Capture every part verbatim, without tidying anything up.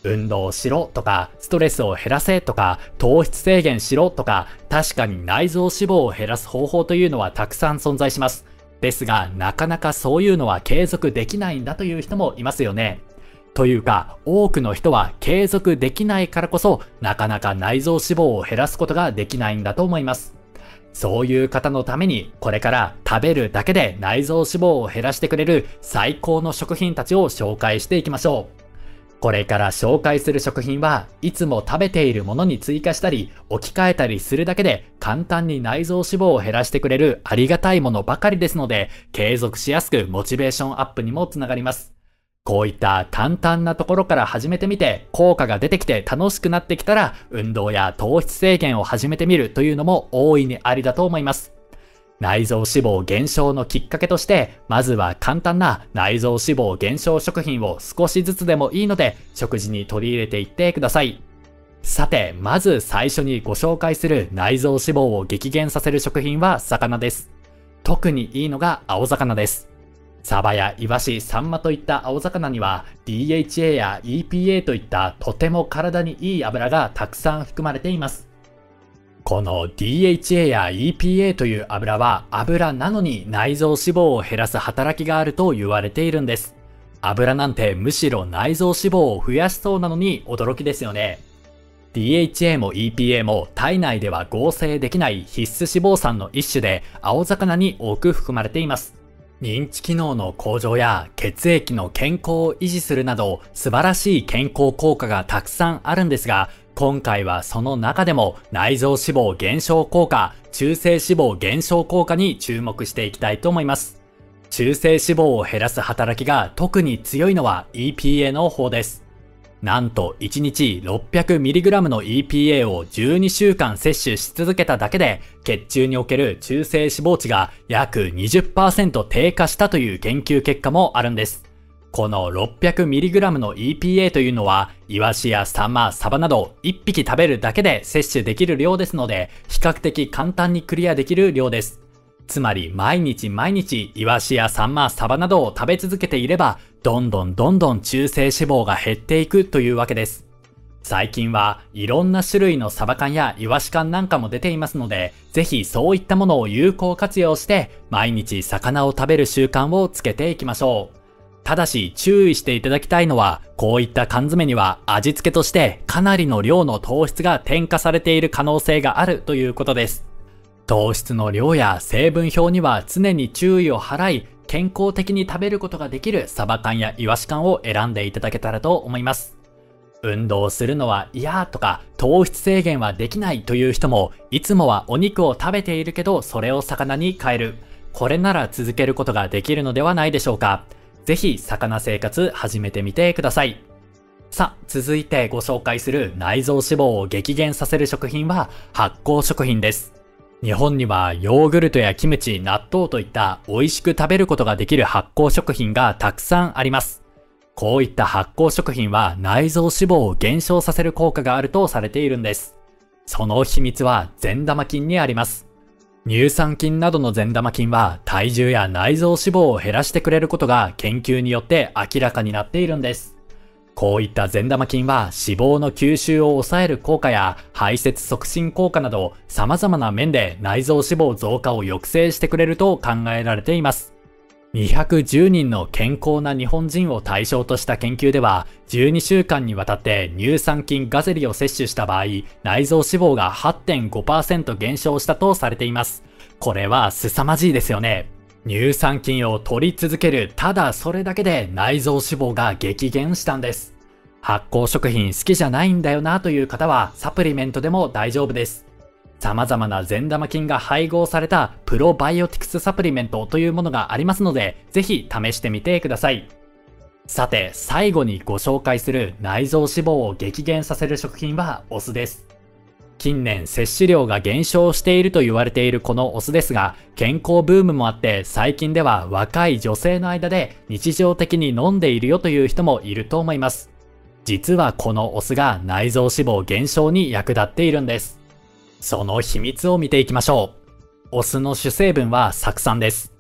運動しろとか、ストレスを減らせとか、糖質制限しろとか、確かに内臓脂肪を減らす方法というのはたくさん存在します。ですが、なかなかそういうのは継続できないんだという人もいますよね。というか、多くの人は継続できないからこそ、なかなか内臓脂肪を減らすことができないんだと思います。そういう方のために、これから食べるだけで内臓脂肪を減らしてくれる最高の食品たちを紹介していきましょう。これから紹介する食品はいつも食べているものに追加したり置き換えたりするだけで簡単に内臓脂肪を減らしてくれるありがたいものばかりですので、継続しやすくモチベーションアップにもつながります。こういった簡単なところから始めてみて効果が出てきて楽しくなってきたら運動や糖質制限を始めてみるというのも大いにありだと思います。内臓脂肪減少のきっかけとして、まずは簡単な内臓脂肪減少食品を少しずつでもいいので、食事に取り入れていってください。さて、まず最初にご紹介する内臓脂肪を激減させる食品は魚です。特にいいのが青魚です。サバやイワシ、サンマといった青魚には ディーエイチエー や イーピーエー といったとても体にいい油がたくさん含まれています。この ディーエイチエー や イーピーエー という油は油なのに内臓脂肪を減らす働きがあると言われているんです。油なんてむしろ内臓脂肪を増やしそうなのに驚きですよね。ディーエイチエー も イーピーエー も体内では合成できない必須脂肪酸の一種で青魚に多く含まれています。認知機能の向上や血液の健康を維持するなど素晴らしい健康効果がたくさんあるんですが、今回はその中でも内臓脂肪減少効果、中性脂肪減少効果に注目していきたいと思います。中性脂肪を減らす働きが特に強いのは イーピーエー の方です。なんといちにち ろっぴゃくミリグラム の イーピーエー をじゅうにしゅうかん摂取し続けただけで血中における中性脂肪値が約 にじゅっパーセント 低下したという研究結果もあるんです。この ろっぴゃくミリグラム の イーピーエー というのはイワシやサンマ、サバなどいっぴき食べるだけで摂取できる量ですので比較的簡単にクリアできる量です。つまり毎日毎日イワシやサンマ、サバなどを食べ続けていればどんどんどんどん中性脂肪が減っていくというわけです。最近はいろんな種類のサバ缶やイワシ缶なんかも出ていますので、ぜひそういったものを有効活用して毎日魚を食べる習慣をつけていきましょう。ただし注意していただきたいのは、こういった缶詰には味付けとしてかなりの量の糖質が添加されている可能性があるということです。糖質の量や成分表には常に注意を払い、健康的に食べることができるサバ缶やイワシ缶を選んでいただけたらと思います。運動するのは嫌とか糖質制限はできないという人も、いつもはお肉を食べているけどそれを魚に変える。これなら続けることができるのではないでしょうか。ぜひ魚生活始めてみてください。さあ、続いてご紹介する内臓脂肪を激減させる食品は発酵食品です。日本にはヨーグルトやキムチ、納豆といった美味しく食べることができる発酵食品がたくさんあります。こういった発酵食品は内臓脂肪を減少させる効果があるとされているんです。その秘密は善玉菌にあります。乳酸菌などの善玉菌は体重や内臓脂肪を減らしてくれることが研究によって明らかになっているんです。こういった善玉菌は脂肪の吸収を抑える効果や排泄促進効果など様々な面で内臓脂肪増加を抑制してくれると考えられています。にひゃくじゅうにんの健康な日本人を対象とした研究では、じゅうにしゅうかんにわたって乳酸菌ガゼリを摂取した場合、内臓脂肪が はってんごパーセント 減少したとされています。これは凄まじいですよね。乳酸菌を取り続ける、ただそれだけで内臓脂肪が激減したんです。発酵食品好きじゃないんだよなという方はサプリメントでも大丈夫です。様々な善玉菌が配合されたプロバイオティクスサプリメントというものがありますので、ぜひ試してみてください。さて、最後にご紹介する内臓脂肪を激減させる食品はお酢です。近年摂取量が減少していると言われているこのお酢ですが、健康ブームもあって最近では若い女性の間で日常的に飲んでいるよという人もいると思います。実はこのお酢が内臓脂肪減少に役立っているんです。その秘密を見ていきましょう。お酢の主成分は酢酸です。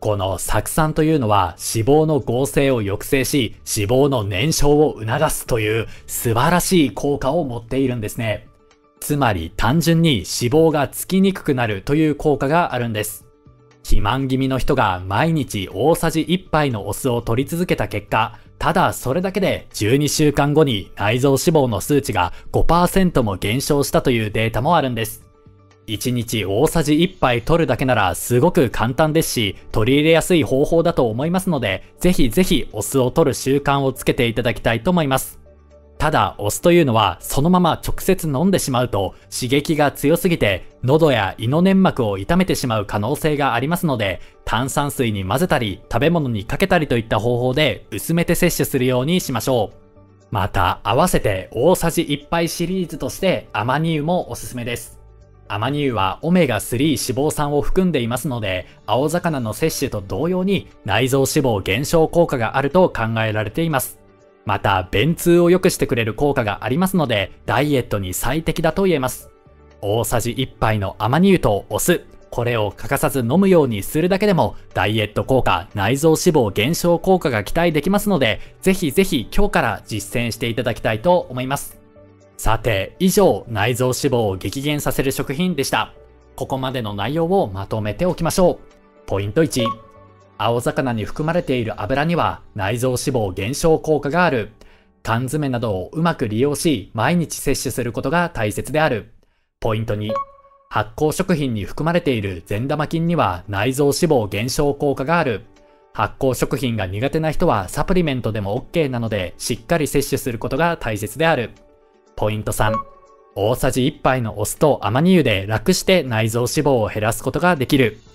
この酢酸というのは脂肪の合成を抑制し、脂肪の燃焼を促すという素晴らしい効果を持っているんですね。つまり単純に脂肪がつきにくくなるという効果があるんです。肥満気味の人が毎日大さじいっぱいのお酢を摂り続けた結果、ただそれだけでじゅうにしゅうかんごに内臓脂肪の数値が ごパーセント も減少したというデータもあるんです。いちにち大さじいっぱい摂るだけならすごく簡単ですし、取り入れやすい方法だと思いますので、ぜひぜひお酢を摂る習慣をつけていただきたいと思います。ただ、お酢というのはそのまま直接飲んでしまうと刺激が強すぎて喉や胃の粘膜を痛めてしまう可能性がありますので、炭酸水に混ぜたり食べ物にかけたりといった方法で薄めて摂取するようにしましょう。また、合わせて大さじいっぱいシリーズとしてアマニ油もおすすめです。アマニ油はオメガスリー脂肪酸を含んでいますので、青魚の摂取と同様に内臓脂肪減少効果があると考えられています。また、便通を良くしてくれる効果がありますので、ダイエットに最適だと言えます。大さじいっぱいのアマニ油とお酢、これを欠かさず飲むようにするだけでも、ダイエット効果、内臓脂肪減少効果が期待できますので、ぜひぜひ今日から実践していただきたいと思います。さて、以上、内臓脂肪を激減させる食品でした。ここまでの内容をまとめておきましょう。ポイントいち。青魚に含まれている油には内臓脂肪減少効果がある。缶詰などをうまく利用し、毎日摂取することが大切である。ポイントに。発酵食品に含まれている善玉菌には内臓脂肪減少効果がある。発酵食品が苦手な人はサプリメントでも OK なので、しっかり摂取することが大切である。ポイントさん。大さじいっぱいのお酢とアマニ油で楽して内臓脂肪を減らすことができる。